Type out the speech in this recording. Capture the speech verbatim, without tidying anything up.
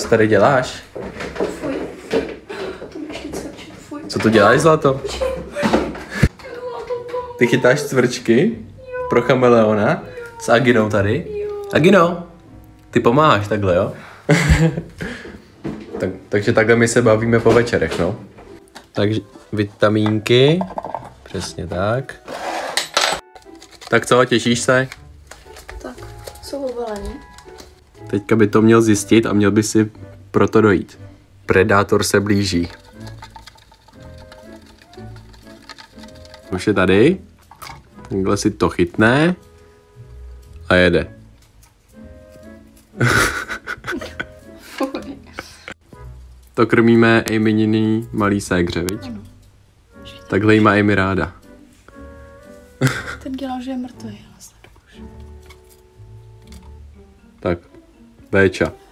co tady děláš? Fuj. To mi ještě cvrčí, fuj. Co to děláš, Zlato? Ty chytáš cvrčky pro chameleona s Aginou tady? Agino, ty pomáháš takhle, jo? tak, takže takhle my se bavíme po večerech, no. Takže vitamínky, přesně tak. Tak co, těšíš se? Tak, jsou obalení. Teďka by to měl zjistit a měl by si proto dojít. Predátor se blíží. Už je tady. Takhle si to chytne. A jede. To krmíme Amyniný malý ségře, viď? Takhle jí má Amy ráda. Ten dělal, že je mrtvý. Tak, Béča.